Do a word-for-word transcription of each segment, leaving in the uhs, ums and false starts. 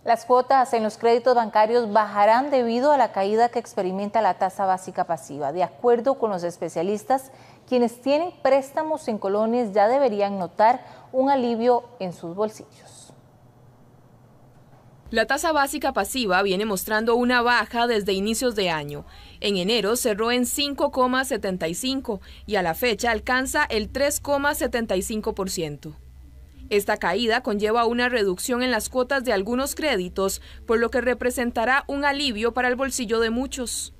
Las cuotas en los créditos bancarios bajarán debido a la caída que experimenta la tasa básica pasiva. De acuerdo con los especialistas, quienes tienen préstamos en colones ya deberían notar un alivio en sus bolsillos. La tasa básica pasiva viene mostrando una baja desde inicios de año. En enero cerró en cinco coma setenta y cinco y a la fecha alcanza el tres coma setenta y cinco por ciento. Esta caída conlleva una reducción en las cuotas de algunos créditos, por lo que representará un alivio para el bolsillo de muchos.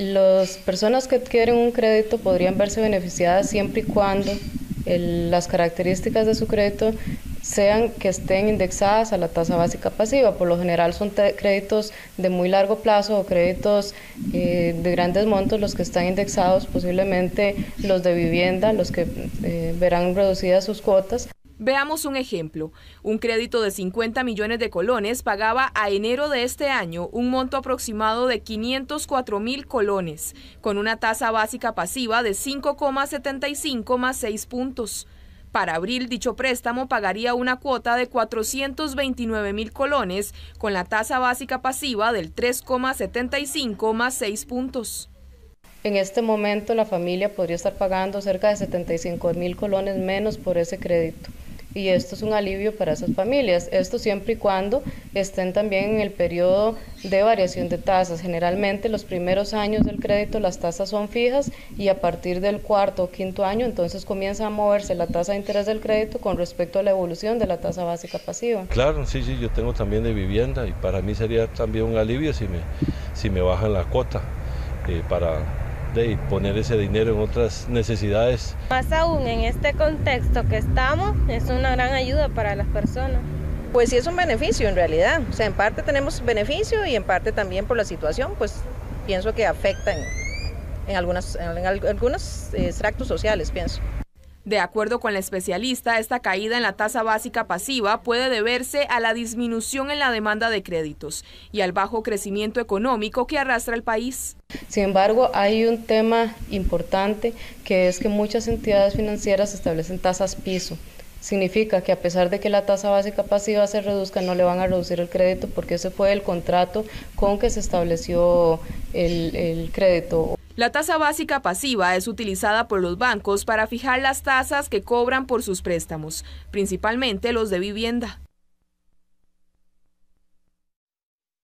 Las personas que adquieren un crédito podrían verse beneficiadas siempre y cuando el, las características de su crédito sean que estén indexadas a la tasa básica pasiva. Por lo general son créditos de muy largo plazo o créditos eh, de grandes montos los que están indexados, posiblemente los de vivienda, los que eh, verán reducidas sus cuotas. Veamos un ejemplo. Un crédito de cincuenta millones de colones pagaba a enero de este año un monto aproximado de quinientos cuatro mil colones, con una tasa básica pasiva de cinco coma setenta y cinco más seis puntos. Para abril, dicho préstamo pagaría una cuota de cuatrocientos veintinueve mil colones, con la tasa básica pasiva del tres coma setenta y cinco más seis puntos. En este momento la familia podría estar pagando cerca de setenta y cinco mil colones menos por ese crédito. Y esto es un alivio para esas familias, esto siempre y cuando estén también en el periodo de variación de tasas. Generalmente los primeros años del crédito las tasas son fijas y a partir del cuarto o quinto año entonces comienza a moverse la tasa de interés del crédito con respecto a la evolución de la tasa básica pasiva. Claro, sí, sí, yo tengo también de vivienda y para mí sería también un alivio si me, si me bajan la cuota eh, para... y poner ese dinero en otras necesidades. Más aún en este contexto que estamos, es una gran ayuda para las personas. Pues sí es un beneficio en realidad, o sea, en parte tenemos beneficio y en parte también por la situación, pues pienso que afecta en, en, algunas, en algunos extractos sociales, pienso. De acuerdo con la especialista, esta caída en la tasa básica pasiva puede deberse a la disminución en la demanda de créditos y al bajo crecimiento económico que arrastra el país. Sin embargo, hay un tema importante que es que muchas entidades financieras establecen tasas piso. Significa que a pesar de que la tasa básica pasiva se reduzca, no le van a reducir el crédito porque ese fue el contrato con que se estableció el, el crédito. La tasa básica pasiva es utilizada por los bancos para fijar las tasas que cobran por sus préstamos, principalmente los de vivienda.